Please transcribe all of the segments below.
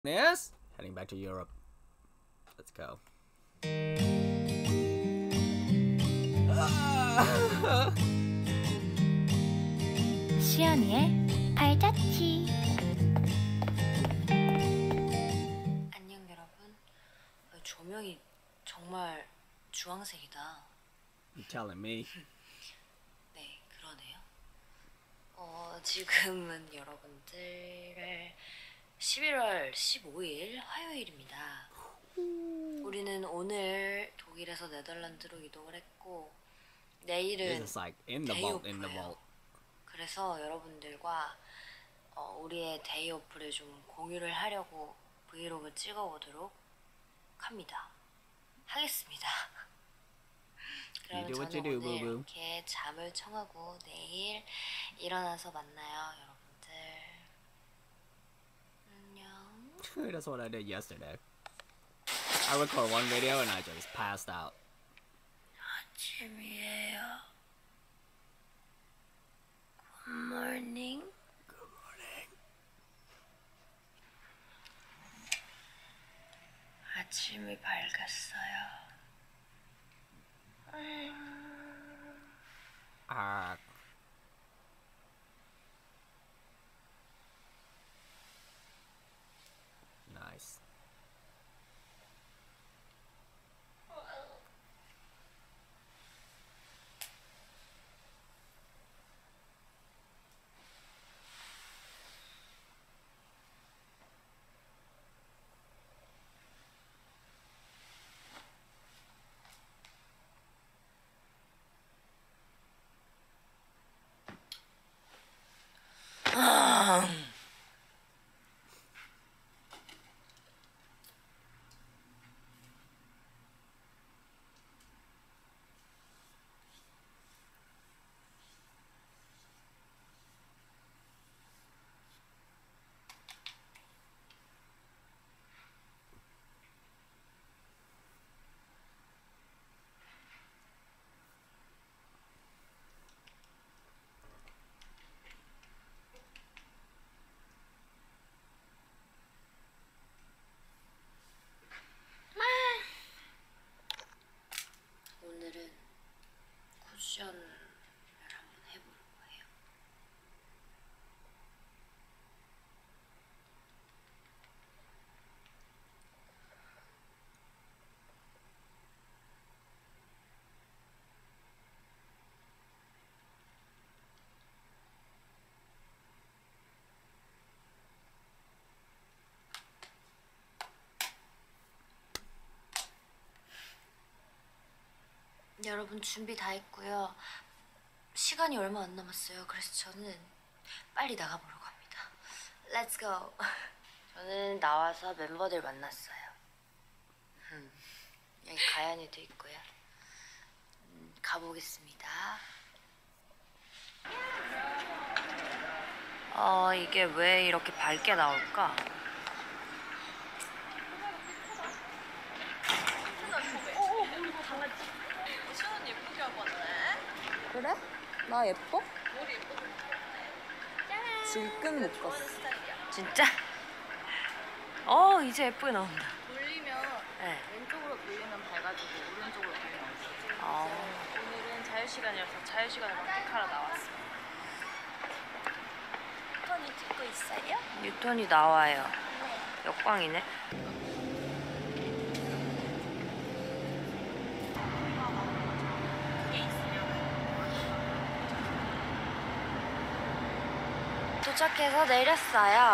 Yes, heading back to Europe. Let's go. 시연이의 발자취. 안녕 여러분. 조명이 정말 주황색이다. You telling me? 네, 그러네요. 지금은 여러분들 11월 15일 화요일입니다. 우리는 오늘 독일에서 네덜란드로 이동을 했고 내일은 This is like in the vault, in the vault. 그래서 여러분들과 우리의 데이오프를 좀 공유를 하려고 브이로그 찍어보도록 하겠습니다. 그러면 저는 오늘 이렇게 잠을 청하고 내일 일어나서 만나요, 여러분들. 안녕. That's what I did yesterday. I record one video and I just passed out. 아침이에요. Good morning. Good morning. 아침이 밝았어요. Nice. 오늘은 쿠션을 한번 해볼 거예요. 여러분 준비 다 했고요. 시간이 얼마 안 남았어요. 그래서 저는 빨리 나가보려고 합니다. Let's go. 저는 나와서 멤버들 만났어요. 여기 가연이도 있고요. 가보겠습니다. 이게 왜 이렇게 밝게 나올까? 그래? 나 예뻐? 질끈 묶었어. 진짜? 이제 예쁘게 나온다. 돌리면 네. 왼쪽으로 돌리면 밝아지고 오른쪽으로 돌리면 어두워져. 오늘은 자유시간이라서 자유시간을 선택하러 나왔어. 뉴턴이 찍고 있어요? 뉴턴이 나와요. 역광이네. 도착해서 내렸어요.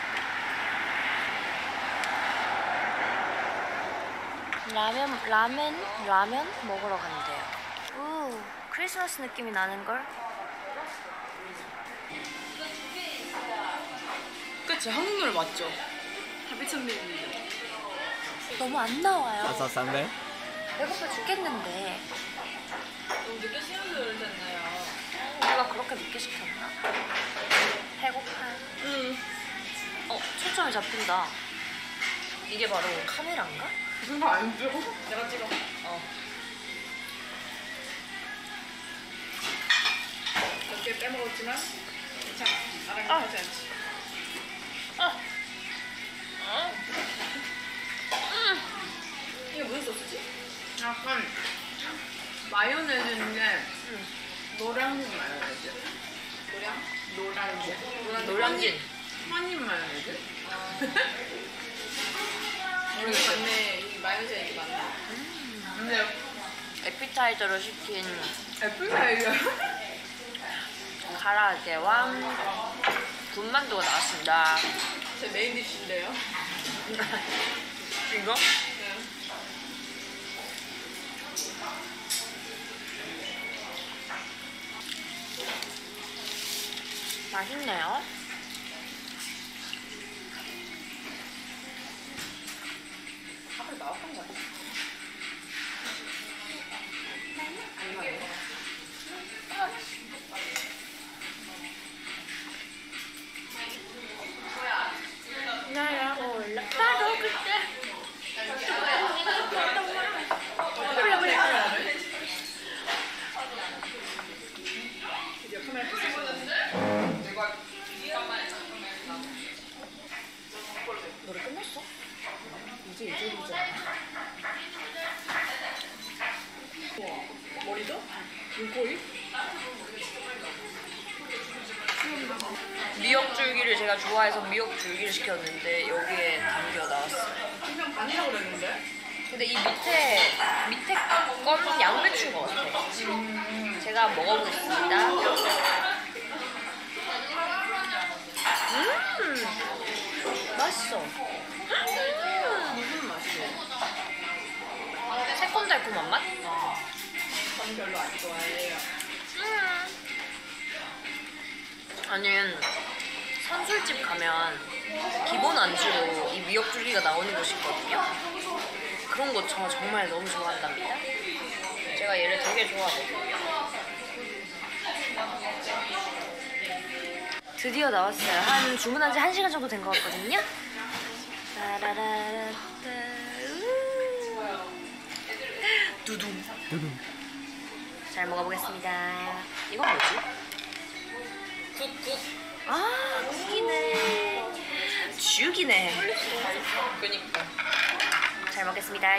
라면 먹으러 간대요. 우, 크리스마스 느낌이 나는걸? 그치, 한국 노래 맞죠? 달빛선배님. 너무 안 나와요. That's a Sunday? 배고파 죽겠는데. 너무 늦게 시간도 열렸나요? 우리가 그렇게 늦게 시켰나? 배고파. 응. 초점이 잡힌다. 이게 바로 카메라인가? 무슨 거 아니죠? 내가 찍어. 몇 개 빼먹었지만 괜찮아. 나랑 하지 않지. 이게 무슨 소스지? 약간 마요네즈인데 노량진 마요네즈. 노량진. 한인 마요네즈? 모르겠어. 맞네. 이 마요네즈 이게 맞네. 근데 에피타이저로 시킨 애플파이가 가라아게와 군만두가 나왔습니다. 제 메인 디쉬인데요. 이거? 맛있네요. 밥을 나왔던 거 같아. 나야 몰라. 나도 그때. 노래 끝났어? 이제 이쪽이잖아. 머리도? 눈꼬리? 미역줄기를 제가 좋아해서 미역줄기를 시켰는데 여기에 담겨 나왔어요. 그냥 반이라고 그랬는데? 근데 이 밑에 건 양배추인 것 같아요. 제가 먹어보겠습니다. 맛있어. 무슨 맛이에요? 새콤달콤한 맛? 저는 별로 안 좋아해요. 아니, 선술집 가면 기본 안주로 이 미역줄기가 나오는 곳이 있거든요. 그런 거 저 정말 너무 좋아한답니다. 제가 얘를 되게 좋아하거든요. 드디어 나왔어요. 한 주문한 지 1시간 정도 된 것 같거든요. 따라라라따, 두둥. 잘 먹어보겠습니다. 이건 뭐지? 굿굿. 아, 국이네. 죽이네. 그니까. 잘 먹겠습니다.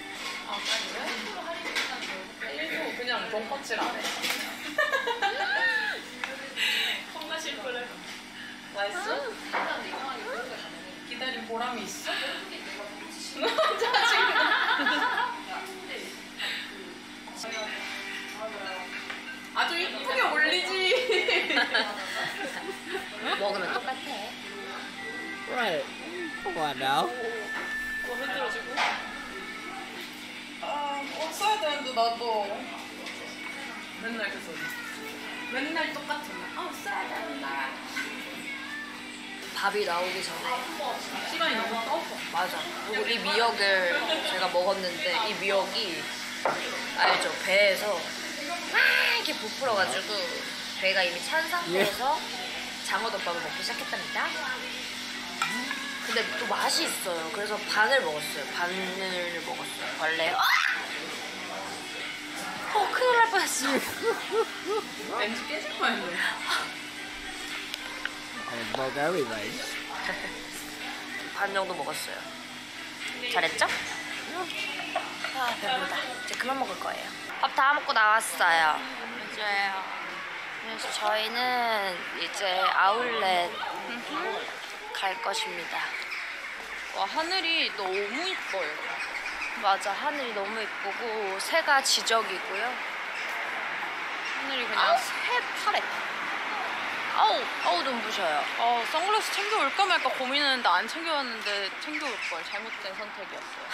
그냥 돈코츠라네. 콩나실 거래. 맛있어? 기다린 보람이 있어? 짜증나. 아주 이쁘게 올리지. 먹으면 똑같아. Right. What now? 뭐 흔들어지고. 옷 써야 되는데 나도. 맨날 그 소리. 맨날 똑같은 말. 옷 써야 된다. 밥이 나오기 전에. 시간이 너무 떠서. 맞아. 그리고 이 미역을 제가 먹었는데 이 미역이 알죠? 배에서 막 이렇게 부풀어가지고 배가 이미 찬 상태에서 장어덮밥을 먹기 시작했답니다. 근데 또 맛이 있어요. 그래서 반을 먹었어요. 반을 먹었어요. 원래 큰일 날 뻔했어. 왠지 깨질 뻔했네. Bulgari rice. 반 정도 먹었어요. 잘했죠? 아, 배부르다. 이제 그만 먹을 거예요. 밥 다 먹고 나왔어요. 맞아요. 그래서 저희는 이제 아울렛 갈 것입니다. 와, 하늘이 너무 이뻐요. 맞아, 하늘이 너무 예쁘고 새가 지적이고요. 하늘이 그냥 아우, 새파래. 아우 눈부셔요. 선글라스 챙겨올까 말까 고민했는데 안 챙겨왔는데 챙겨올 걸. 잘못된 선택이었어요.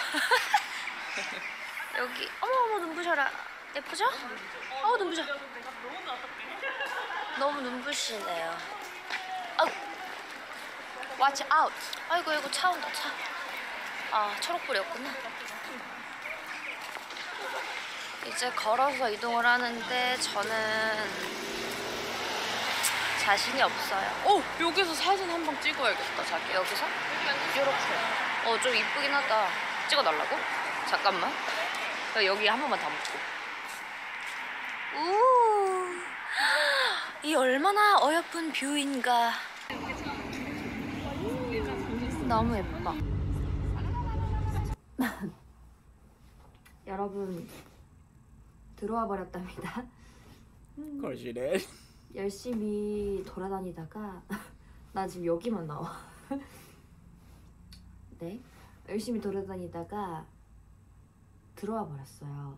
여기 어머 눈부셔라. 예쁘죠? 눈부셔. 너무 눈부시네요. Watch out. 아이고 차 온다 차. 아 초록불이었구나. 이제 걸어서 이동을 하는데 저는 자신이 없어요. 여기서 사진 한 방 찍어야겠다, 자기. 여기서? 이렇게. 좀 이쁘긴 하다. 찍어달라고? 잠깐만. 여기 한 번만 담고. 이 얼마나 어여쁜 뷰인가. 너무 예뻐. 여러분 들어와 버렸답니다. Of course you did. 열심히 돌아다니다가 나 지금 여기만 나와. 네, 열심히 돌아다니다가 들어와 버렸어요.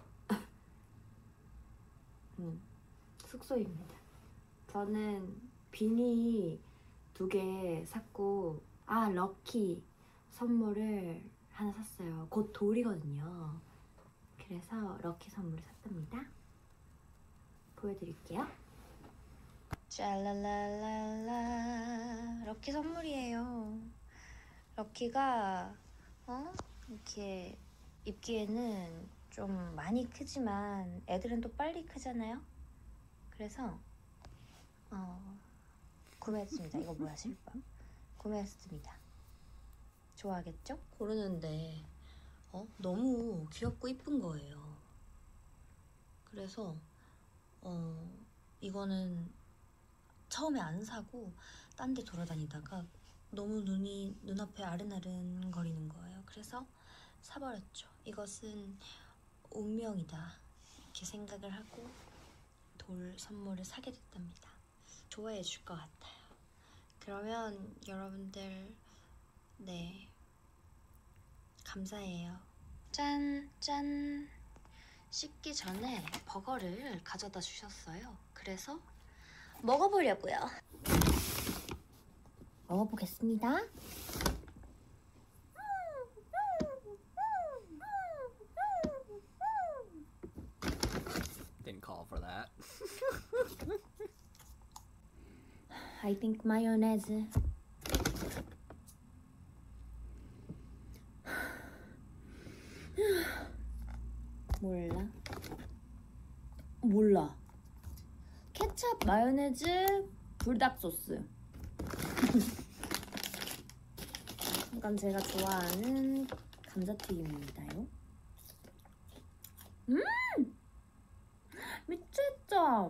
숙소입니다. 저는 비니 2개 샀고 럭키 선물을 하나 샀어요. 곧 돌이거든요. 그래서 럭키 선물을 샀답니다. 보여드릴게요. 짤랄랄랄라 럭키 선물이에요. 럭키가 이렇게 입기에는 좀 많이 크지만 애들은 또 빨리 크잖아요. 그래서 구매했습니다. 이거 뭐야 실밥? 구매했습니다. 좋아하겠죠? 고르는데 너무 귀엽고 이쁜 거예요. 그래서 이거는 처음에 안 사고 딴 데 돌아다니다가 너무 눈앞에 아른아른 거리는 거예요. 그래서 사버렸죠. 이것은 운명이다 이렇게 생각을 하고 돌 선물을 사게 됐답니다. 좋아해 줄 것 같아요. 그러면 여러분들 네 감사해요. 짠! 짠! 씻기 전에 버거를 가져다 주셨어요. 그래서 먹어보려고요. 먹어보겠습니다. Didn't call for that. I think mayonnaise. 몰라. 케찹, 마요네즈, 불닭 소스. 이건 제가 좋아하는 감자튀김입니다요. 미쳤다.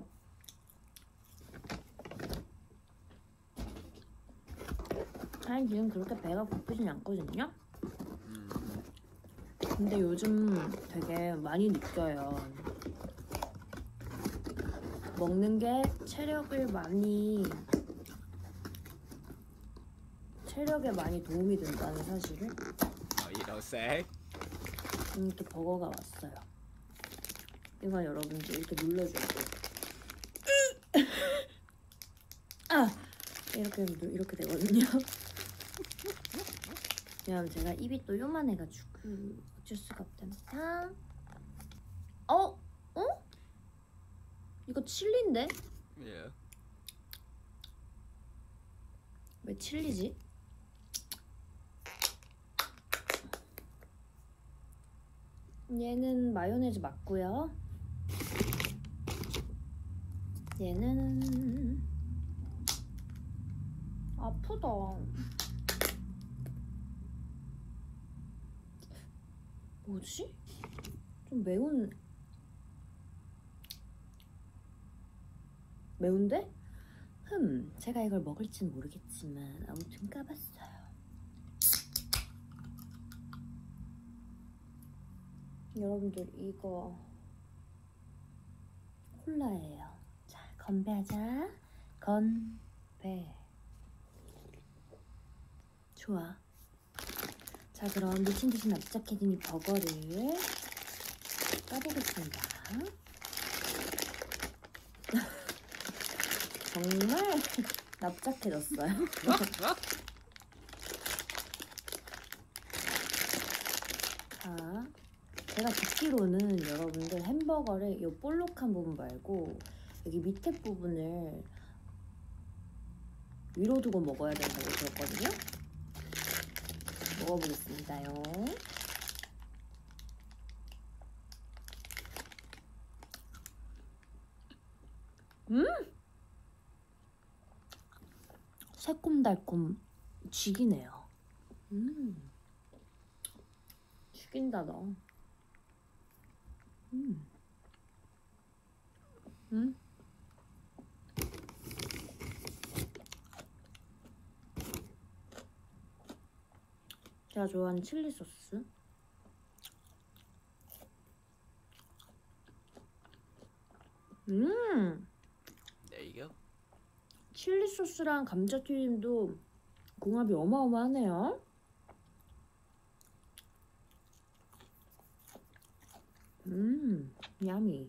사실 지금 그렇게 배가 고프진 않거든요. 근데 요즘 되게 많이 느껴요. 먹는 게 체력에 많이 도움이 된다는 사실을. Oh, you don't say? 또 버거가 왔어요. 이거 여러분들 이렇게 눌러줘야 돼요. 이렇게 되거든요. 왜냐면 제가 입이 또 요만해가지고 어쩔 수가 없답니다. 이거 칠리인데? Yeah. 왜 칠리지? 얘는 마요네즈 맞고요. 얘는 아프다. 뭐지? 좀 매운데? 제가 이걸 먹을진 모르겠지만 아무튼 까봤어요. 여러분들 이거 콜라예요. 자, 건배하자. 건배. 좋아. 자, 그럼 미친듯이 납작해진 이 버거를 까보겠습니다. 정말 납작해졌어요. 자, 제가 듣기로는 여러분들 햄버거를 이 볼록한 부분 말고 여기 밑에 부분을 위로 두고 먹어야 된다고 들었거든요. 먹어보겠습니다요. 새콤달콤 죽이네요. 죽인다 너. 제가 좋아하는 칠리 소스. There you go. 칠리 소스랑 감자튀김도 궁합이 어마어마하네요. 야미.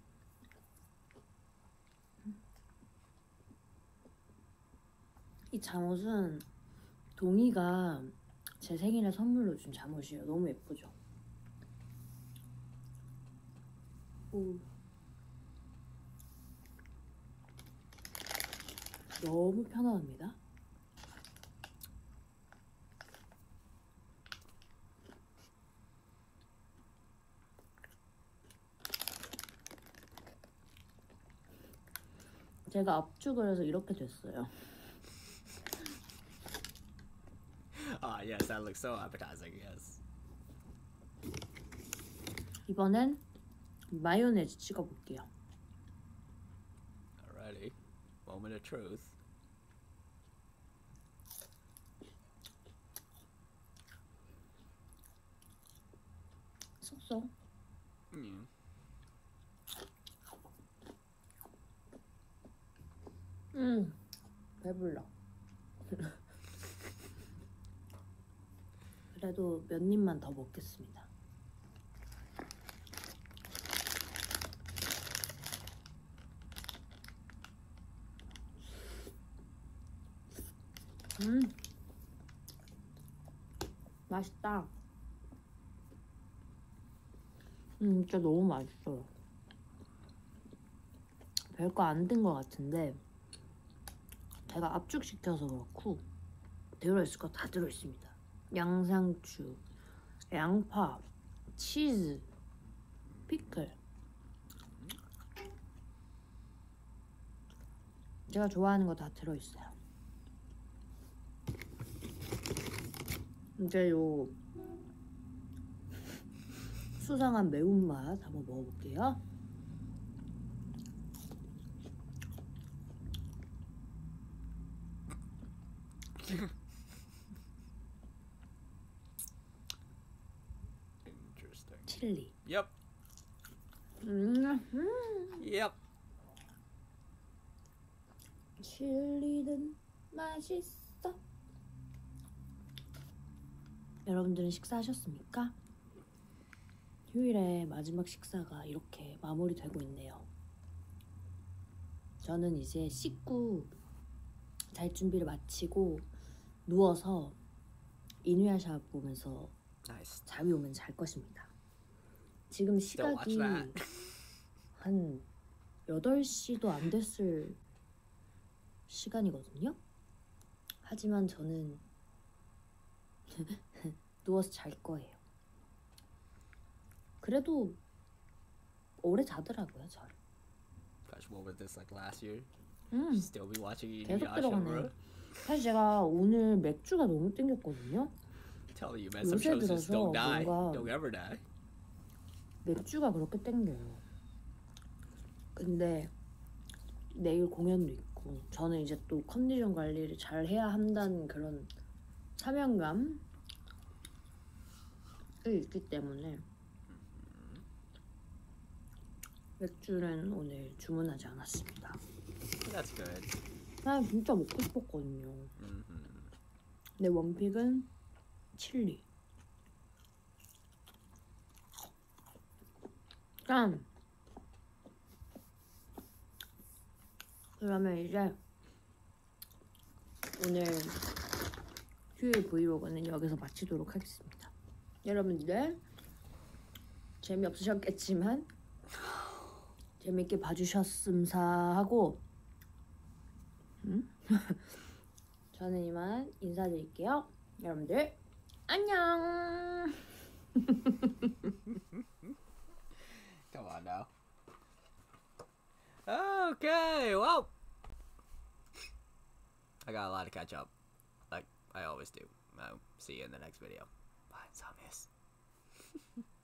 이 잠옷은 동이가 제 생일에 선물로 준 잠옷이에요. 너무 예쁘죠? 오. 너무 편안합니다. 제가 압축을 해서 이렇게 됐어요. Ah, yes, that looks so appetizing. Yes. 이번엔 마요네즈 찍어볼게요. Alrighty. Moment of truth. 쏙쏙. Mm. 배불러. 그래도 몇 입만 더 먹겠습니다. 맛있다. 진짜 너무 맛있어요. 별거 안 든 것 같은데 제가 압축시켜서 그렇고 들어있을 거 다 들어있습니다. 양상추, 양파, 치즈, 피클. 제가 좋아하는 거 다 들어있어요. 이제 요 수상한 매운맛 한번 먹어볼게요. Interesting. 칠리. Yep. Yep. 칠리는 맛있어. 여러분들은 식사하셨습니까? 휴일의 마지막 식사가 이렇게 마무리되고 있네요. 저는 이제 씻고 잘 준비를 마치고 누워서 이누야샤 보면서 Nice. 잠이 오면 잘 것입니다. 지금 Still watch 시각이 that. 한 8시도 안 됐을 시간이거든요. 하지만 저는 누워서 잘 거예요. 그래도 오래 자더라고요, 저를. Gosh, what was this like last year? 음, Still be watching 계속 Inuyasha, 들어가네. bro. 사실 제가 오늘 맥주가 너무 땡겼거든요. Tell you, man, some 요새 shows just 들어서 don't die. 뭔가 Don't ever die. 맥주가 그렇게 땡겨요. 근데 내일 공연도 있고 저는 이제 또 컨디션 관리를 잘 해야 한다는 그런 사명감이 있기 때문에 맥주는 오늘 주문하지 않았습니다. That's good. 난 진짜 먹고 싶었거든요. Mm-hmm. 내 원픽은 칠리. 짠! 그러면 이제 오늘 휴일 브이로그는 여기서 마치도록 하겠습니다. 여러분들 재미없으셨겠지만 재밌게 봐주셨음사 하고 저는 이만 인사드릴게요. 여러분들 안녕. Come on now. Okay, well, I got a lot to catch up, like I always do. See you in the next video. Bye, Samis.